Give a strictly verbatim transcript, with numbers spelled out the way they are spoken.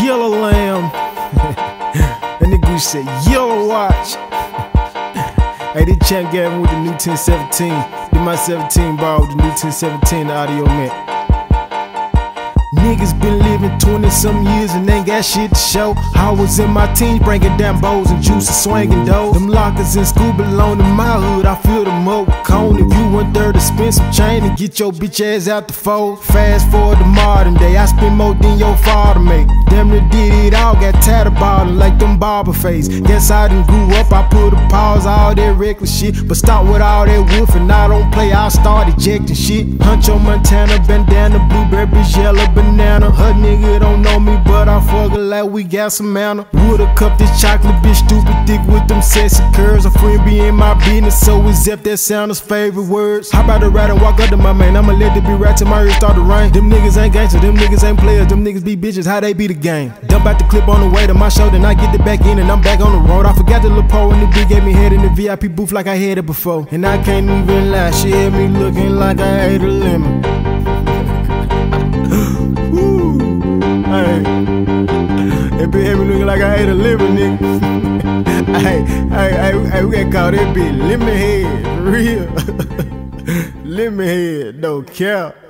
yellow lamb. That nigga said yellow watch. Hey, this champ Gavin with the new ten seventeen. Did my seventeen bar with the new ten seventeen, the audio man. Niggas been living twenty some years and ain't got shit to show. I was in my teens bringing down bowls and juice and swinging dough. Them lockers in school belong to my hood, I fill them up with cone. If you went there to spend some chain and get your bitch ass out the fold. Fast forward to modern day, I spend more than your father make. Damn near did it all, got tired of ballin' like them barber face. Guess I done grew up, I put a pause all that reckless shit. But start with all that wolf and I don't play, I start ejecting shit. Huncho Montana, bandana, blueberry, bitch, yellow banana. Her nigga don't know me, but I fuck her like we got some manner. Woulda cup this chocolate bitch, stupid dick with them sexy curves. A friend be in my business, so is Zep, that sound his favorite words. How about to ride and walk up to my man? I'ma let it be right till my ears start to rain. Them niggas ain't gangsters, them niggas ain't players, them niggas be bitches, how they be the game. Dump out the clip on the way to my show, then I get the back in and I'm back on the road. I forgot the little pole and the bitch gave me head in the V I P booth like I had it before. And I can't even lie, she had me looking like I ate a lemon. Hey, that bitch had me looking like I ate a lemon, nigga. Hey, hey, hey, hey, we gotta call that bitch lemon head, real. Lemon head, no cap.